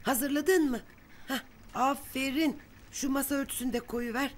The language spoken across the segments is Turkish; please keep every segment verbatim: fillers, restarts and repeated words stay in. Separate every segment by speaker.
Speaker 1: Hazırladın mı? Hah, aferin. Şu masa örtüsünü de koyuver.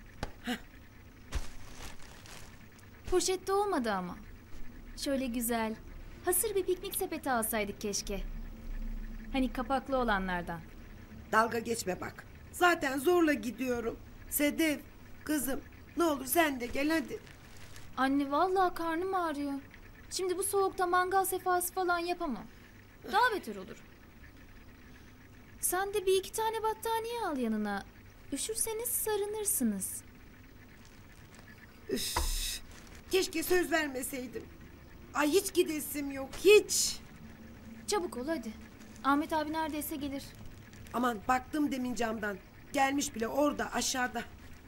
Speaker 2: Poşette olmadı ama. Şöyle güzel, hasır bir piknik sepeti alsaydık keşke. Hani kapaklı olanlardan.
Speaker 1: Dalga geçme bak. Zaten zorla gidiyorum. Sedef, kızım ne olur sen de gel hadi.
Speaker 2: Anne vallahi karnım ağrıyor. Şimdi bu soğukta mangal sefası falan yapamam. Daha beter olur. Sen de bir iki tane battaniye al yanına. Üşürseniz sarınırsınız.
Speaker 1: Üf, keşke söz vermeseydim. Ay hiç gidesim yok hiç.
Speaker 2: Çabuk ol hadi. Ahmet abi neredeyse gelir.
Speaker 1: Aman baktım demin camdan. Gelmiş bile orada aşağıda.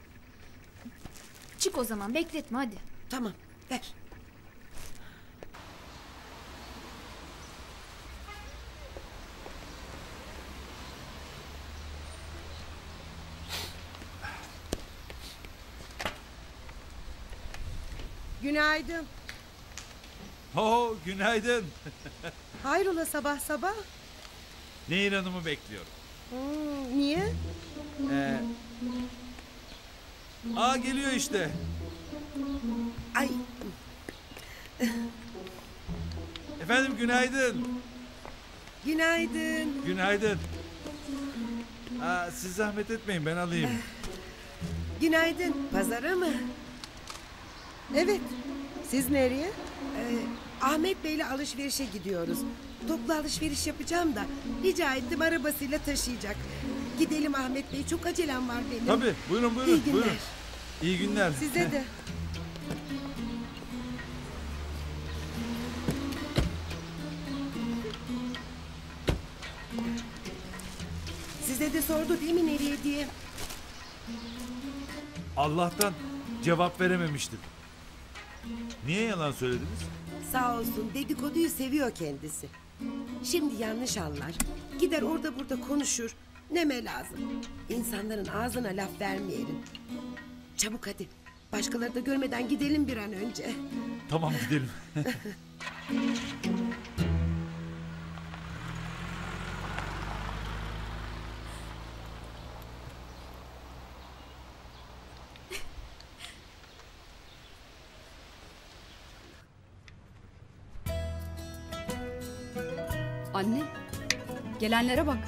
Speaker 2: Çık o zaman bekletme hadi.
Speaker 1: Tamam ver. Günaydın.
Speaker 3: Oo, günaydın.
Speaker 1: Hayrola sabah sabah?
Speaker 3: Nehir Hanım'ı bekliyorum.
Speaker 1: Hmm, niye?
Speaker 3: Ee, aa geliyor işte.
Speaker 1: Ay
Speaker 3: Efendim günaydın.
Speaker 1: günaydın.
Speaker 3: Günaydın. Aa, siz zahmet etmeyin ben alayım.
Speaker 1: Günaydın. Pazara mı?
Speaker 4: Evet. Siz nereye?
Speaker 1: Ee, Ahmet Bey'le alışverişe gidiyoruz. Toplu alışveriş yapacağım da rica ettim arabasıyla taşıyacak. Gidelim Ahmet Bey, çok acelem var benim.
Speaker 3: Tabii buyurun buyurun.
Speaker 1: İyi günler.
Speaker 3: Buyurun. İyi günler.
Speaker 4: Size de.
Speaker 1: Size de sordu değil mi nereye diye?
Speaker 3: Allah'tan cevap verememiştim. Niye yalan söylediniz?
Speaker 1: Sağ olsun, dedikoduyu seviyor kendisi. Şimdi yanlış anlar. Gider orada burada konuşur. Neme lazım. İnsanların ağzına laf vermeyelim. Çabuk hadi. Başkaları da görmeden gidelim bir an önce.
Speaker 3: Tamam gidelim.
Speaker 5: Anne, gelenlere bak.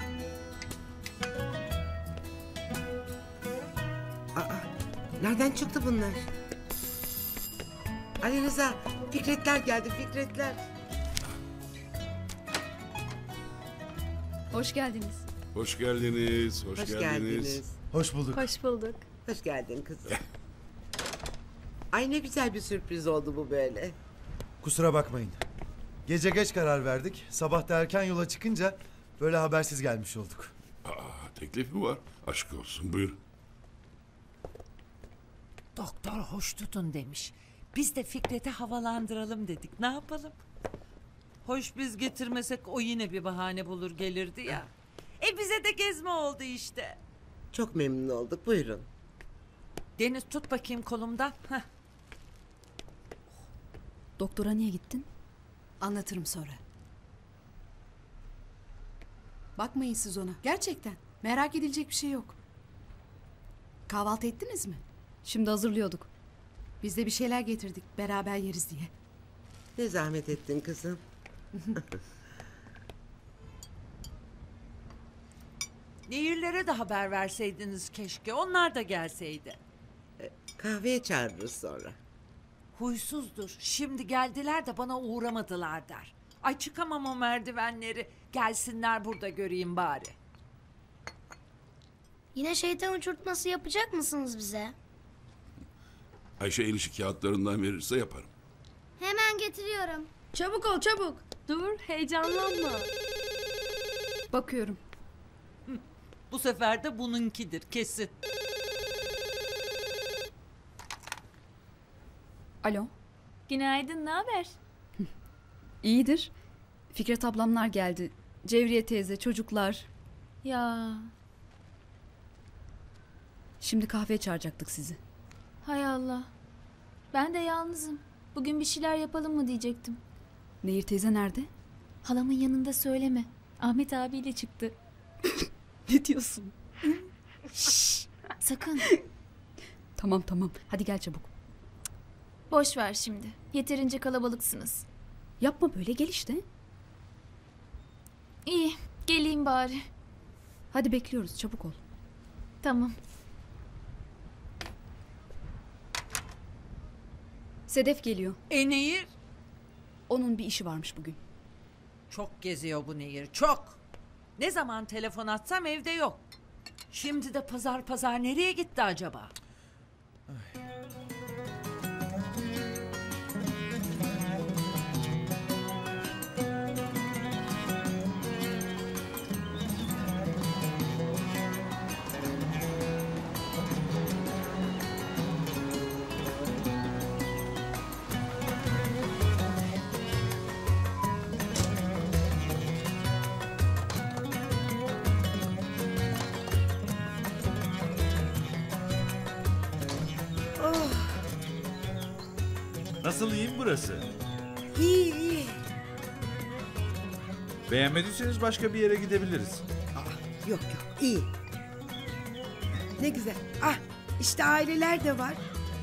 Speaker 1: Aa, nereden çıktı bunlar? Ali Rıza, Fikretler geldi, Fikretler.
Speaker 5: Hoş geldiniz.
Speaker 6: Hoş geldiniz, hoş,
Speaker 1: Hoş
Speaker 6: geldiniz.
Speaker 1: geldiniz.
Speaker 7: Hoş bulduk.
Speaker 2: Hoş bulduk.
Speaker 1: Hoş geldin kızım. Ay ne güzel bir sürpriz oldu bu böyle.
Speaker 7: Kusura bakmayın. Gece geç karar verdik. Sabah da erken yola çıkınca böyle habersiz gelmiş olduk.
Speaker 6: Aa, teklif mi var? Aşk olsun, buyur.
Speaker 8: Doktor hoş tutun demiş. Biz de Fikret'i havalandıralım dedik. Ne yapalım? Hoş biz getirmesek o yine bir bahane bulur gelirdi ya. E bize de gezme oldu işte.
Speaker 1: Çok memnun olduk, buyurun.
Speaker 8: Deniz tut bakayım kolumdan. Heh.
Speaker 5: Doktora niye gittin? Anlatırım sonra.
Speaker 9: Bakmayın siz ona. Gerçekten. Merak edilecek bir şey yok. Kahvaltı ettiniz mi?
Speaker 5: Şimdi hazırlıyorduk.
Speaker 9: Biz de bir şeyler getirdik. Beraber yeriz diye.
Speaker 1: Ne zahmet ettin kızım.
Speaker 8: Nehirlere de haber verseydiniz keşke. Onlar da gelseydi.
Speaker 1: Kahveye çağırırız sonra.
Speaker 8: Huysuzdur. Şimdi geldiler de bana uğramadılar der. Ay çıkamam o merdivenleri. Gelsinler burada göreyim bari.
Speaker 10: Yine şeytan uçurtması yapacak mısınız bize?
Speaker 6: Ayşe el işi kağıtlarından verirse yaparım.
Speaker 10: Hemen getiriyorum.
Speaker 2: Çabuk ol çabuk. Dur heyecanlanma.
Speaker 5: Bakıyorum.
Speaker 8: Bu sefer de bununkidir kesin.
Speaker 5: Alo.
Speaker 2: Günaydın, ne haber?
Speaker 5: İyidir. Fikret ablamlar geldi. Cevriye teyze, çocuklar.
Speaker 2: Ya
Speaker 5: Şimdi kahveye çağıracaktık sizi.
Speaker 2: hay Allah. Ben de yalnızım. Bugün bir şeyler yapalım mı diyecektim.
Speaker 5: Nehir teyze nerede?
Speaker 2: Halamın yanında söyleme. Ahmet abiyle çıktı.
Speaker 5: Ne diyorsun?
Speaker 2: Sakın.
Speaker 5: Tamam tamam. Hadi gel çabuk.
Speaker 2: Boş ver şimdi. Yeterince kalabalıksınız.
Speaker 5: Yapma böyle, gel işte.
Speaker 2: İyi, geleyim bari.
Speaker 5: Hadi bekliyoruz, çabuk ol.
Speaker 2: Tamam.
Speaker 5: Sedef geliyor.
Speaker 8: E Nehir?
Speaker 5: Onun bir işi varmış bugün.
Speaker 8: Çok geziyor bu Nehir, çok. Ne zaman telefon atsam evde yok. Şimdi de pazar pazar nereye gitti acaba?
Speaker 3: Nasıl iyi mi burası?
Speaker 1: İyi iyi.
Speaker 3: Beğenmediyseniz başka bir yere gidebiliriz.
Speaker 1: Yok yok iyi. Ne güzel. Ah işte aileler de var.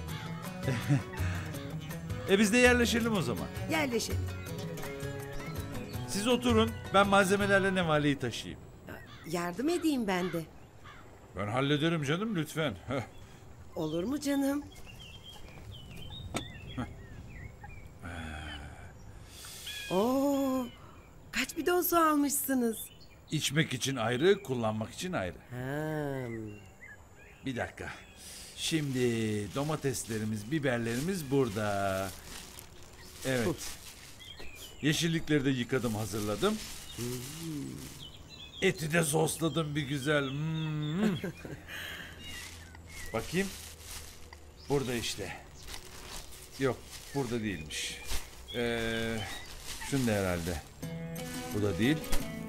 Speaker 3: E biz de yerleşelim o zaman.
Speaker 1: Yerleşelim.
Speaker 3: Siz oturun, ben malzemelerle nevaleyi taşıyayım.
Speaker 1: Yardım edeyim ben de.
Speaker 3: Ben hallederim canım, lütfen. Heh.
Speaker 1: Olur mu canım? Oo, kaç bidon su almışsınız?
Speaker 3: İçmek için ayrı, kullanmak için ayrı.
Speaker 1: Ha.
Speaker 3: Bir dakika. Şimdi domateslerimiz, biberlerimiz burada. Evet. Yeşillikleri de yıkadım, hazırladım. Eti de sosladım bir güzel. Hmm. Bakayım. Burada işte. Yok, burada değilmiş. Ee, şunda herhalde. Bu da değil.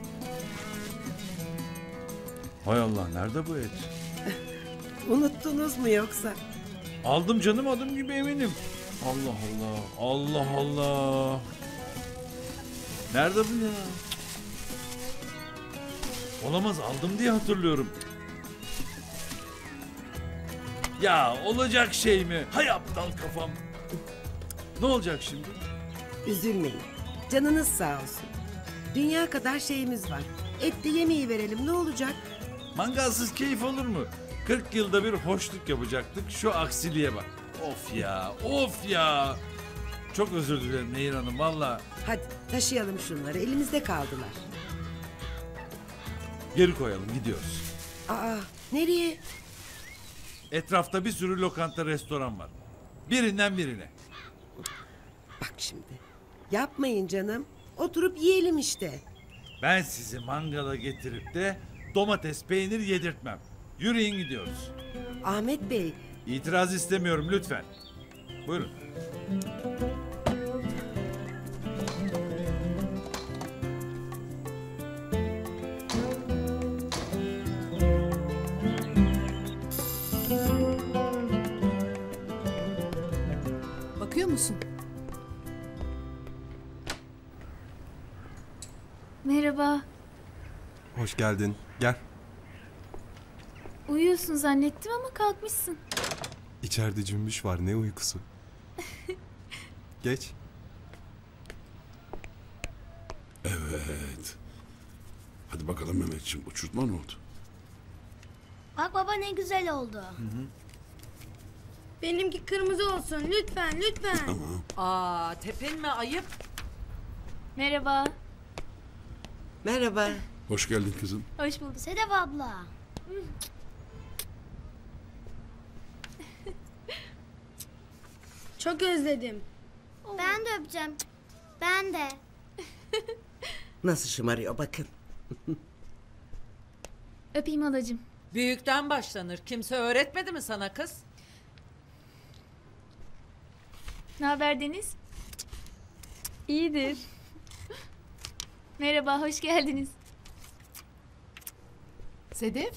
Speaker 3: Hay Allah, nerede bu et?
Speaker 1: Unuttunuz mu yoksa?
Speaker 3: Aldım canım, adım gibi eminim. Allah Allah. Allah Allah. Nerede bu ya? Olamaz, aldım diye hatırlıyorum. Ya olacak şey mi? Hay aptal kafam. Ne olacak şimdi?
Speaker 1: Üzülmeyin. Canınız sağ olsun. Dünya kadar şeyimiz var. Et de yemeği verelim, ne olacak?
Speaker 3: Mangalsız keyif olur mu? kırk yılda bir hoşluk yapacaktık. Şu aksiliğe bak. Of ya, of ya. Çok özür dilerim Nehir Hanım, valla.
Speaker 1: Hadi taşıyalım şunları, elimizde kaldılar.
Speaker 3: Geri koyalım, gidiyoruz.
Speaker 1: Aa, nereye?
Speaker 3: Etrafta bir sürü lokanta, restoran var. Birinden birine.
Speaker 1: Bak şimdi. Yapmayın canım. Oturup yiyelim işte.
Speaker 3: Ben sizi mangala getirip de domates, peynir yedirtmem. Yürüyün, gidiyoruz.
Speaker 1: Ahmet Bey,
Speaker 3: İtiraz istemiyorum lütfen. Buyurun.
Speaker 9: Bakıyor musun?
Speaker 2: Merhaba.
Speaker 11: Hoş geldin. Gel.
Speaker 2: Uyuyorsun zannettim ama kalkmışsın.
Speaker 11: İçeride cümbüş var. Ne uykusu. Geç.
Speaker 6: Evet. Hadi bakalım Mehmetciğim, uçurtma ne oldu?
Speaker 10: Bak baba ne güzel oldu. Benimki kırmızı olsun lütfen lütfen.
Speaker 6: Tamam.
Speaker 8: Aa, tepinme, ayıp.
Speaker 2: Merhaba.
Speaker 1: merhaba.
Speaker 6: Hoş geldin kızım.
Speaker 2: Hoş bulduk.
Speaker 10: Sedef abla. Çok özledim. Ben de öpeceğim. Ben de.
Speaker 1: Nasıl şımarıyor bakın.
Speaker 2: Öpeyim halacığım.
Speaker 8: Büyükten başlanır. Kimse öğretmedi mi sana kız?
Speaker 2: Ne haber Deniz? İyidir. Merhaba, hoş geldiniz.
Speaker 9: Sedef,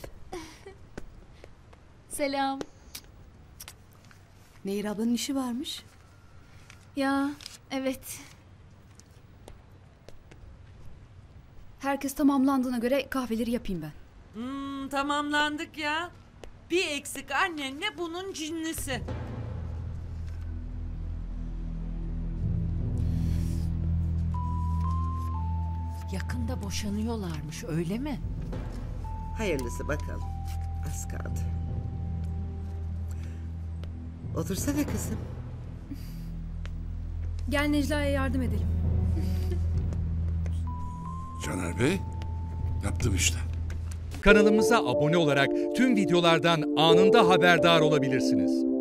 Speaker 2: Selam.
Speaker 9: Nehir ablanın işi varmış.
Speaker 2: Ya, evet.
Speaker 5: Herkes tamamlandığına göre kahveleri yapayım ben.
Speaker 8: Hmm, tamamlandık ya. Bir eksik annenle bunun cinlisi. Yakında boşanıyorlarmış, öyle mi?
Speaker 1: Hayırlısı bakalım. Az kaldı. Otursana kızım.
Speaker 5: Gel Necla'ya yardım edelim.
Speaker 6: Caner Bey, yaptım işte.
Speaker 12: Kanalımıza abone olarak tüm videolardan anında haberdar olabilirsiniz.